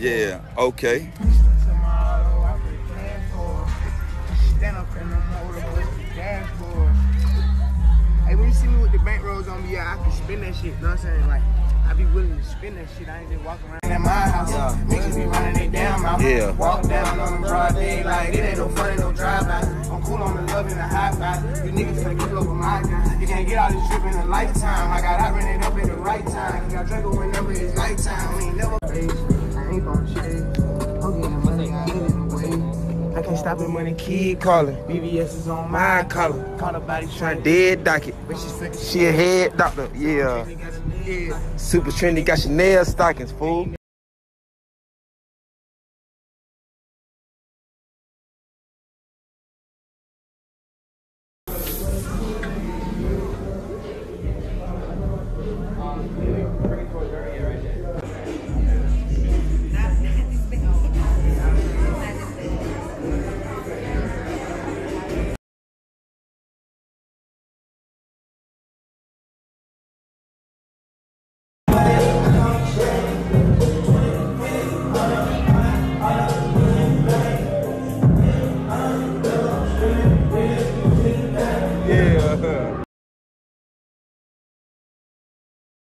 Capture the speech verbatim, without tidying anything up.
Yeah, okay. Tomorrow, I put plan for. Stand up in the motor, dashboard. Hey, when you see me with the bank rolls on me, yeah, I can spin that shit. You know what I'm saying? Like, I be willing to spin that shit. I ain't just walking around at my house. Yeah. Niggas be running they damn mouth. Yeah. Walk down on the broad day like it ain't no funny, no drive-by. I'm cool on the love and the high-five. You niggas finna get over my gun. You can't get all this drip in a lifetime. I got I ran it up at the right time. You got Draco whenever it's nighttime. We ain't never face. I ain't gon' shade. I'm getting money, I ain't in the way. I can't stop it, money keep calling. B B S is on my collar. Call the body trying dead docket. But she's she a head doctor, yeah. Super trendy, got your nail stockings, fool.